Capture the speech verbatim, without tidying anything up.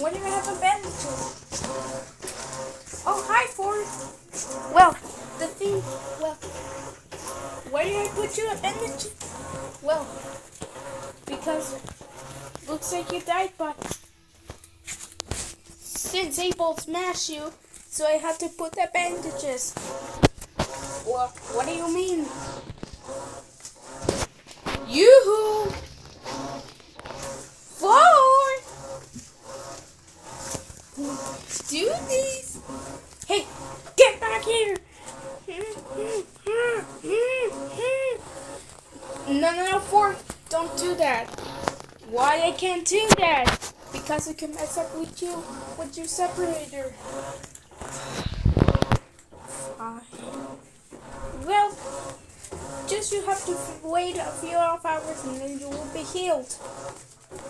Why do I have a bandage on? Oh, hi, Ford. Well, the thing, well, why did I put you a bandage? Well, because looks like you died, but since Abel smashed you, so I had to put the bandages. Well, what do you mean? Yoo-hoo! Ford! Do this! Hey, get back here! No, no, no, Ford, don't do that. Why I can't do that? Because it can mess up with you, with your separator. Fine. Well, just you have to wait a few hours and then you will be healed.